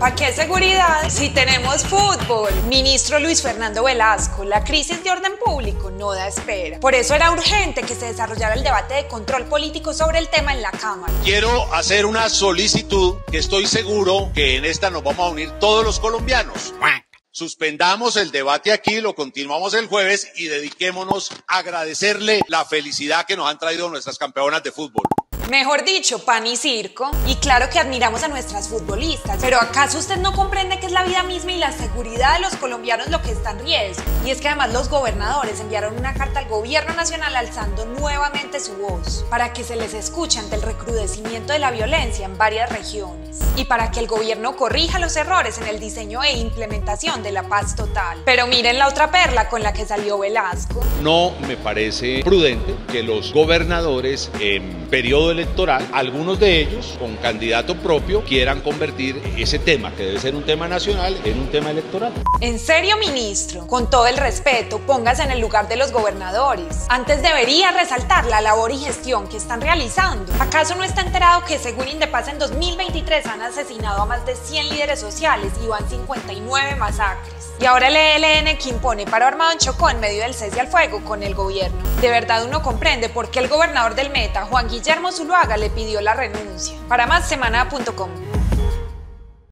¿Para qué seguridad si tenemos fútbol? Ministro Luis Fernando Velasco, la crisis de orden público no da espera. Por eso era urgente que se desarrollara el debate de control político sobre el tema en la Cámara. Quiero hacer una solicitud que estoy seguro que en esta nos vamos a unir todos los colombianos. Suspendamos el debate aquí, lo continuamos el jueves y dediquémonos a agradecerle la felicidad que nos han traído nuestras campeonas de fútbol. Mejor dicho, pan y circo. Y claro que admiramos a nuestras futbolistas, pero ¿acaso usted no comprende que es la vida misma y la seguridad de los colombianos lo que está en riesgo? Y es que además los gobernadores enviaron una carta al gobierno nacional alzando nuevamente su voz para que se les escuche ante el recrudecimiento de la violencia en varias regiones y para que el gobierno corrija los errores en el diseño e implementación de la paz total. Pero miren la otra perla con la que salió Velasco. No me parece prudente que los gobernadores en periodo electoral, algunos de ellos con candidato propio, quieran convertir ese tema, que debe ser un tema nacional, en un tema electoral. ¿En serio, ministro? Con todo el respeto, póngase en el lugar de los gobernadores. Antes debería resaltar la labor y gestión que están realizando. ¿Acaso no está enterado que según Indepaz en 2023 han asesinado a más de 100 líderes sociales y van 59 masacres? Y ahora el ELN que impone paro armado en Chocó en medio del cese al fuego con el gobierno. De verdad uno comprende por qué el gobernador del Meta, Juan Guillermo Zuluaga, le pidió la renuncia. Para más, semana.com.